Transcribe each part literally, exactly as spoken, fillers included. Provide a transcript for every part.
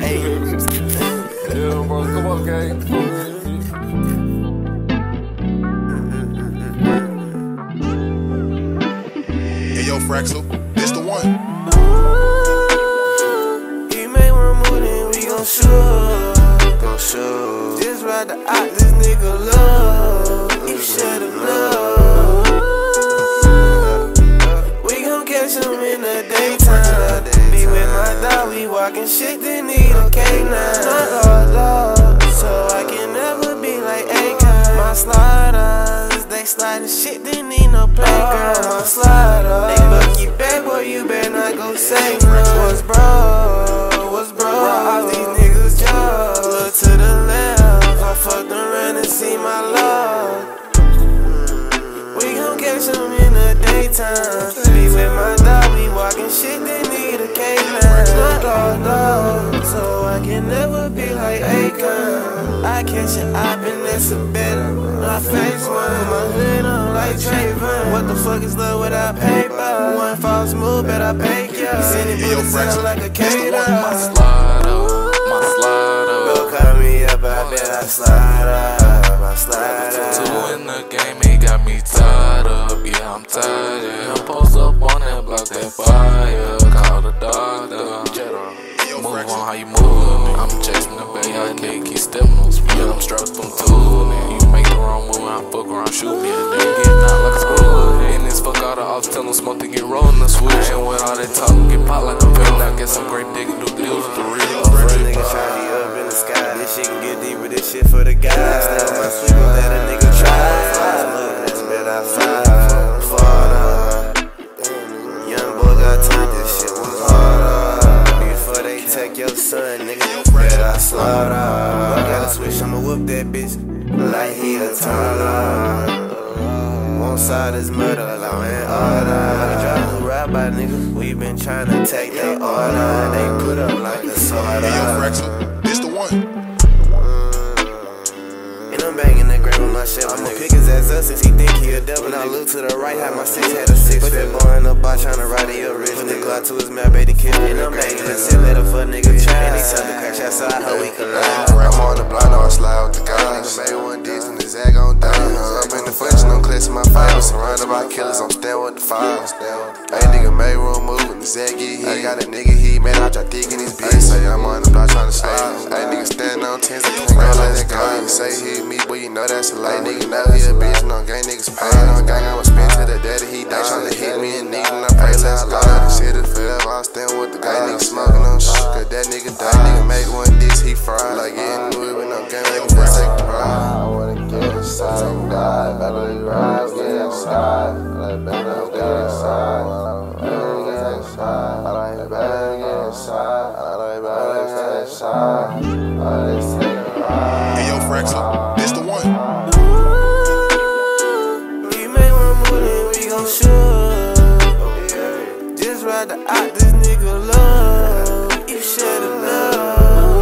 Hey. Yeah, bro, come on, gang. Hey, yo, Fraxel, this the one. Ooh, you make one move, then we gon' shoot. Gon' shoot. Just ride the out, this nigga love. You should've known. We gon' catch him in the daytime. Be with my dog, we walking shit, they need a K nine. Not all dogs, so I can never be like Akon. My sliders, they sliding shit, they need no playground. My sliders, they buck you back, boy, you better not go say no. What's bro, what's bro, all these niggas judge. Look to the left, I fucked around and see my love. We gon' catch them in the daytime. Be with my dog, we walking shit, they need a K nine. Not all dogs, so I can never be like Akon. I catch an op and that's a better. My face one, my hood on like Trayvon. What the fuck is love without paper? One false move, bet I pay ya. You send it, but it sound like a cater. My Slida, my Slida. Go call me up, I bet I slide up, I slide up. Two in the game, he got me tied up. Yeah, I'm tired. Yeah, I'm post up on that block, that fire. Call the doctor. Move on how you move. I'm chasing the bay, I nigga keep stepping on speed. I'm strapped from two. You make the wrong move, I fuck around, shoot me, and then get out like a screw. And this fuck all the ops, tell them smoke to get rolling the switch. And with all that talking, get pop like a pin. I guess I'm great nigga, do deals with the real. First nigga try to be up in the sky. This shit can get deeper, this shit for the guys. Stay on my sweet, gon' let a nigga try. Look, that's bet I slide. Fall up. Young boy got time, this shit was hard. Before they take your son, nigga, bet I slide up. I gotta switch, I'ma whoop that bitch like he a toddler. One side is murder, law and order. Like a drive who ride by niggas, we been tryna take their order. They put up like a sword. Hey, yo, Fraxel, this the one. And I'm banging that grave with my shit. I'ma pick his ass up since he think he a devil. Now look to the right, how my six had a six. Put that boy in the bar tryna ride it up rich. Put the Glock to his mouth, baby kiss. And I'm banging that shit, let a fuck nigga try. And he tell the crash outside, how we collide. I'm on the blind, I slide with the guns. Made one diss and his ass gon' die. Up in the function, I'm clutching my fibers. Surrounded by killers, I'm standing with the files. Hey, nigga made room move and his ass get hit. I got a nigga he made, I try thick in his bitch. Say I'm on the block tryna slide. Hey, nigga standing on tens, I can't go let that go. You say he hit me, but you know that's a lie. Nigga know he a bitch, no gang niggas pain. On gang, I'ma spin to the daddy, he die. Tryna hit me and nigga, and I pray to God. This shit is forever, I'm standing with the guy. Nigga smoking on shit, cause that nigga die. Nigga make one diss, he fried. Like getting moved with no gang, nigga, that's take the pride. I wanna get inside, God, better rise, get inside. Like better get inside. Better get inside. I like better get inside. I like better get inside. Let's take a ride. Hey, yo, Fraxel, this the one. Ooh, you make one move, then we gon' shoot. Just ride the out, this nigga love. You should've known.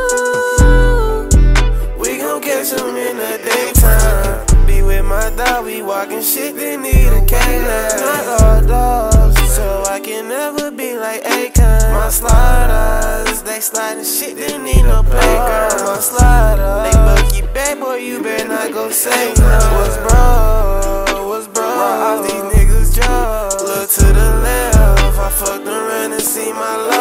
We gon' catch him in the daytime. Be with my dog, we walking shit, they need a K nine. Not all dogs, so I can never be like Akon. My sliders, they sliding shit, they need no playground. My sliders, they buck you back, boy, you better not go say no. What's bro, what's bro, all these niggas judge. Look to the left, I fucked around and see my love.